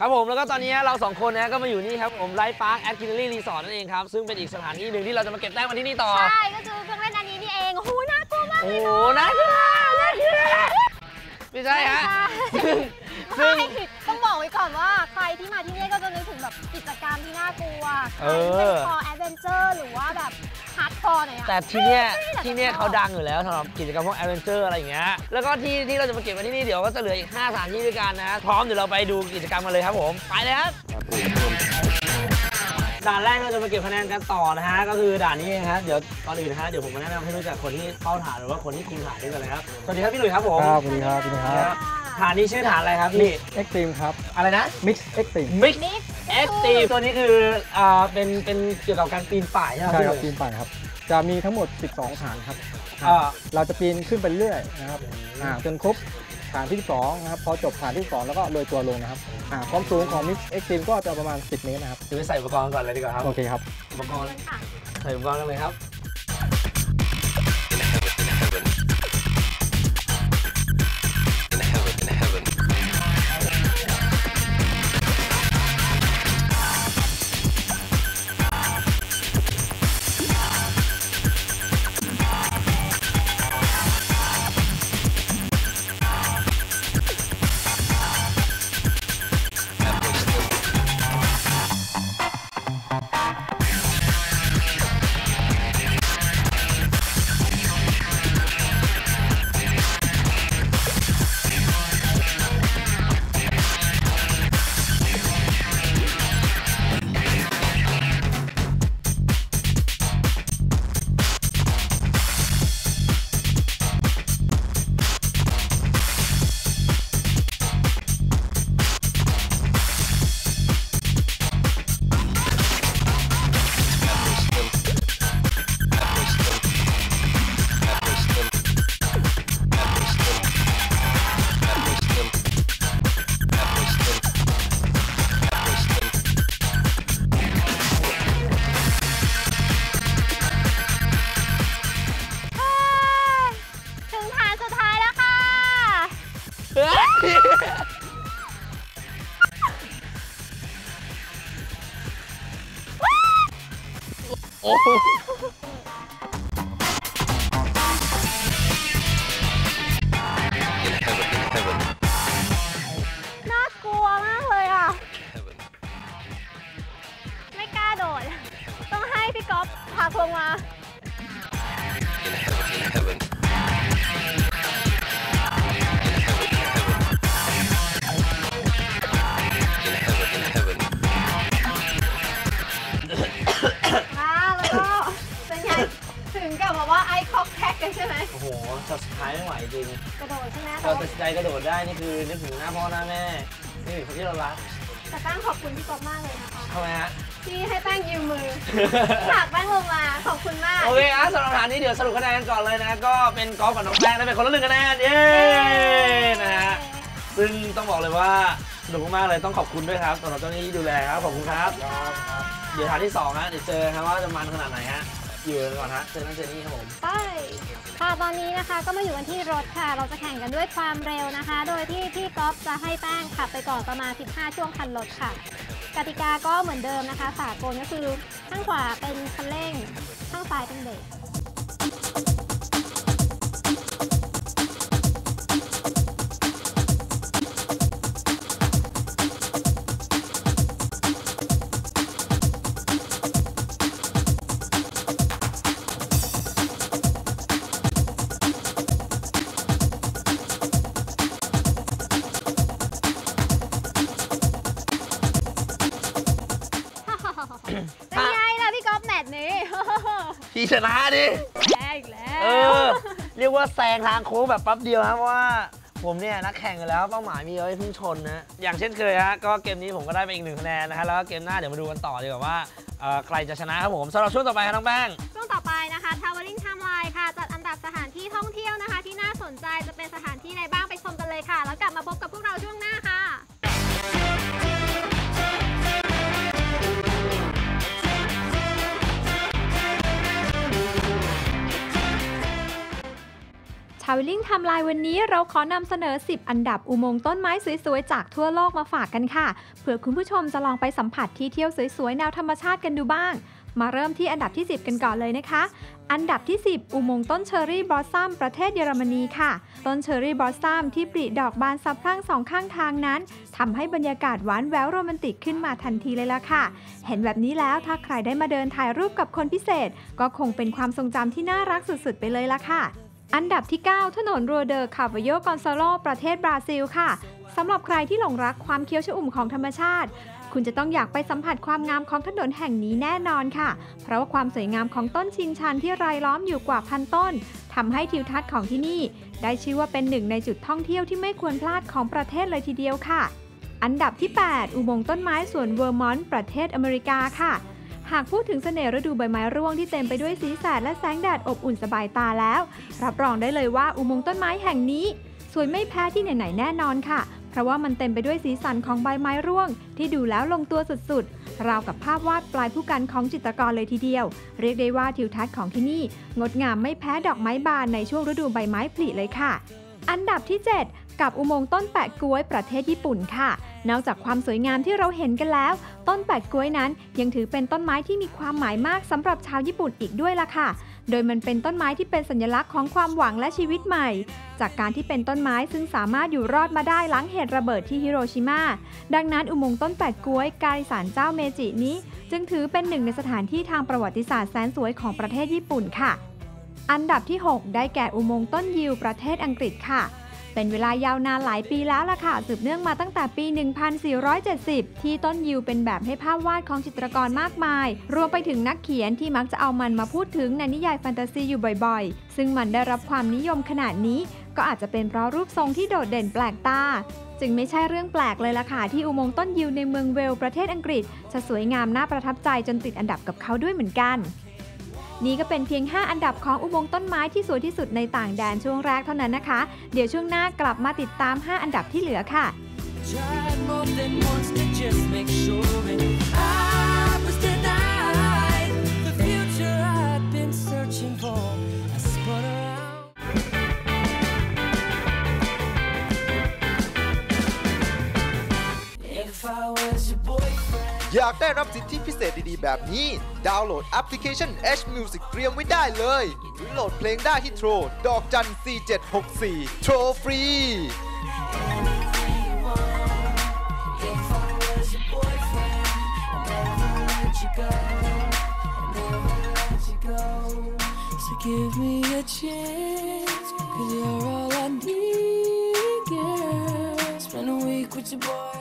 ครับผมแล้วก็ตอนนี้เรา2คนนะก็มาอยู่นี่ครับผมไลฟ์พาร์คแอคทิวิตี้รีสอร์ทนั่นเองครับซึ่งเป็นอีกสถานที่หนึ่งที่เราจะมาเก็บแต้มกันที่นี่ต่อใช่ก็คือเครื่องเล่นอันนี้นี่เองโอ้โหน่ากลัวมากเลยน่ากลัวไม่ใช่ฮะซึ่งต้องบอกไว้ก่อนว่าใครที่มาที่นี่ก็จะนึกถึงแบบกิจกรรมที่น่ากลัวเป็นคอแอดเวนเจอร์หรือว่าแบบฮาร์ดคอร์หน่อยอะแต่ที่นี่เขาดังอยู่แล้วสำหรับกิจกรรมพวกแอดเวนเจอร์อะไรอย่างเงี้ยแล้วก็ที่เราจะมาเก็บกันที่นี่เดี๋ยวก็จะเหลืออีก5 สถานที่ด้วยกันนะพร้อมเดี๋ยวเราไปดูกิจกรรมกันเลยครับผมไปเลยครับด่านแรกเราจะมาเก็บคะแนนกันต่อนะฮะก็คือด่านนี้นะครับเดี๋ยวตอนอื่นนะฮะเดี๋ยวผมมาแนะนำให้รู้จักคนที่เข้าฐานหรือว่าคนที่คุมฐานด้วยกันเลยครับสวัสดีครับพี่หลุยส์ครับผมสวัสดีครับฐานนี้ชื่อฐานอะไรครับพี่ Extreme ครับอะไรนะ Mix Extreme Mix Extreme ตัวนี้คือเป็นเกี่ยวกับการปีนป่ายใช่ไหมใช่ครับปีนป่ายครับจะมีทั้งหมด12ฐานครับเราจะปีนขึ้นไปเรื่อยนะครับจนครบฐานที่2นะครับพอจบฐานที่2แล้วก็โรยตัวลงนะครับความสูงของ Mix Extreme ก็จะประมาณ10 เมตรนะครับจะไปใส่อุปกรณ์ก่อนเลยดีกว่าครับโอเคครับอุปกรณ์ใส่อุปกรณ์กันเลยครับโอ้น่ากลัวมากเลยอ่ะไม่กล้าโดดต้องให้พี่ก๊อฟพาพวงมาว่าไอคอกแท็กกันใช่ไหมโอ้โหช็อตสุดท้ายไม่ไหวจริงกระโดดใช่ไหมเราตัดใจกระโดดได้นี่คือนึกถึงหน้าพ่อหน้าแม่นี่ถึงคนที่เรารักแต่แป้งขอบคุณพี่ก๊อฟมากเลยนะคะทำไมฮะที่ให้แป้งยืมมือฝากแป้งลงมาขอบคุณมากโอเคสำหรับฐานนี้เดี๋ยวสรุปคะแนนกันก่อนเลยนะก็เป็นกอล์ฟกับน้องแป้งได้เป็นคนละ1 คะแนนเย้นะฮะซึ่งต้องบอกเลยว่าสนุกมากเลยต้องขอบคุณด้วยครับสำหรับเจ้าหน้าที่ดูแลครับขอบคุณครับเดี๋ยวฐานที่2ฮะเดี๋ยวเจอครับว่าจะมันขนาดไหนฮะอยู่กันก่อนฮะเจอนั่นเจอนี่ครับผมไปค่ะตอนนี้นะคะก็มาอยู่กันที่รถค่ะเราจะแข่งกันด้วยความเร็วนะคะโดยที่พี่ก๊อฟจะให้แป้งขับไปก่อนประมาณ15 ช่วงคันรถค่ะกติกาก็เหมือนเดิมนะคะสากลก็คือข้างขวาเป็นคันเร่งข้างซ้ายเป็นเบรกเป็นไงล่ะพี่ก๊อฟแมตช์นี้พี่ชนะดิแพ้อีกแล้วเรียกว่าแซงทางโค้งแบบแป๊บเดียวครับเพราะว่าผมเนี่ยนักแข่งกันแล้วเป้าหมายมีเอาไว้พุ่งชนนะอย่างเช่นเคยฮะก็เกมนี้ผมก็ได้ไปอีก1 คะแนนนะฮะแล้วก็เกมหน้าเดี๋ยวมาดูกันต่อดีกว่าว่าใครจะชนะครับผมสำหรับช่วงต่อไปครับน้องแป้งช่วงต่อไปนะคะ Traveling Timeline ค่ะจัดอันดับสถานที่ท่องเที่ยวนะคะที่น่าสนใจจะเป็นสถานที่ใดบ้างไปชมกันเลยค่ะแล้วกลับมาพบกับพวกเราช่วงหน้าค่ะท Traveling Timeline วันนี้เราขอนำเสนอ 10 อันดับอุโมงค์ต้นไม้สวยๆจากทั่วโลกมาฝากกันค่ะเผื่อคุณผู้ชมจะลองไปสัมผัสที่เที่ยวสวยๆแนวธรรมชาติกันดูบ้างมาเริ่มที่อันดับที่ 10 กันก่อนเลยนะคะอันดับที่ 10 อุโมงค์ต้นเชอร์รี่บลอสซัมประเทศเยอรมนีค่ะต้นเชอร์รี่บลอสซัมที่ปริดอกบานสะพรั่งสองข้างทางนั้นทำให้บรรยากาศหวานแหววโรแมนติกขึ้นมาทันทีเลยล่ะค่ะเห็นแบบนี้แล้วถ้าใครได้มาเดินถ่ายรูปกับคนพิเศษก็คงเป็นความทรงจำที่น่ารักสุดๆไปเลยล่ะค่ะอันดับที่ 9 ถนนโรเดอร์คาบโยกอนซาโลประเทศบราซิลค่ะสำหรับใครที่หลงรักความเขียวชอุ่มของธรรมชาติคุณจะต้องอยากไปสัมผัสความงามของถนนแห่งนี้แน่นอนค่ะเพราะว่าความสวยงามของต้นชิงชันที่รายล้อมอยู่กว่าพันต้นทำให้ทิวทัศน์ของที่นี่ได้ชื่อว่าเป็นหนึ่งในจุดท่องเที่ยวที่ไม่ควรพลาดของประเทศเลยทีเดียวค่ะอันดับที่ 8 อุโมงค์ต้นไม้สวนเวอร์มอนต์ประเทศอเมริกาค่ะหากพูดถึงเสน่ห์ฤดูใบไม้ร่วงที่เต็มไปด้วยสีสันและแสงแดดอบอุ่นสบายตาแล้วรับรองได้เลยว่าอุโมงค์ต้นไม้แห่งนี้สวยไม่แพ้ที่ไหนๆแน่นอนค่ะเพราะว่ามันเต็มไปด้วยสีสันของใบไม้ร่วงที่ดูแล้วลงตัวสุดๆราวกับภาพวาดปลายผู้กันของจิตรกรเลยทีเดียวเรียกได้ว่าทิวทัศน์ของที่นี่งดงามไม่แพ้ดอกไม้บานในช่วงฤดูใบไม้ผลิเลยค่ะอันดับที่ 7 กับอุโมงค์ต้นแปะก๊วยประเทศญี่ปุ่นค่ะนอกจากความสวยงามที่เราเห็นกันแล้วต้นแปะก๊วยนั้นยังถือเป็นต้นไม้ที่มีความหมายมากสำหรับชาวญี่ปุ่นอีกด้วยล่ะค่ะโดยมันเป็นต้นไม้ที่เป็นสัญลักษณ์ของความหวังและชีวิตใหม่จากการที่เป็นต้นไม้ซึ่งสามารถอยู่รอดมาได้หลังเหตุระเบิดที่ฮิโรชิมาดังนั้นอุโมงค์ต้นแปะก๊วยกาลิสานเจ้าเมจินี้จึงถือเป็นหนึ่งในสถานที่ทางประวัติศาสตร์แสนสวยของประเทศญี่ปุ่นค่ะอันดับที่ 6 ได้แก่อุโมงค์ต้นยิวประเทศอังกฤษค่ะเป็นเวลายาวนานหลายปีแล้วล่ะค่ะสืบเนื่องมาตั้งแต่ปี 1470 ที่ต้นยิวเป็นแบบให้ภาพวาดของจิตรกรมากมายรวมไปถึงนักเขียนที่มักจะเอามันมาพูดถึงในนิยายแฟนตาซีอยู่บ่อยๆซึ่งมันได้รับความนิยมขนาดนี้ก็อาจจะเป็นเพราะรูปทรงที่โดดเด่นแปลกตาจึงไม่ใช่เรื่องแปลกเลยล่ะค่ะที่อุโมงค์ต้นยิวในเมืองเวลส์ประเทศอังกฤษจะสวยงามน่าประทับใจจนติดอันดับกับเขาด้วยเหมือนกันนี่ก็เป็นเพียง 5 อันดับของอุโมงค์ต้นไม้ที่สวยที่สุดในต่างแดนช่วงแรกเท่านั้นนะคะเดี๋ยวช่วงหน้ากลับมาติดตาม 5 อันดับที่เหลือค่ะอยากได้รับสิทธิพิเศษดีๆแบบนี้ดาวน์โหลดแอปพลิเคชัน H Music เตรียมไว้ได้เลยหรือโหลดเพลงได้ที่โทรดอกจัน4764โทรฟรีGive me a chance, 'cause you're all I need, girl. Spend a week with your boy.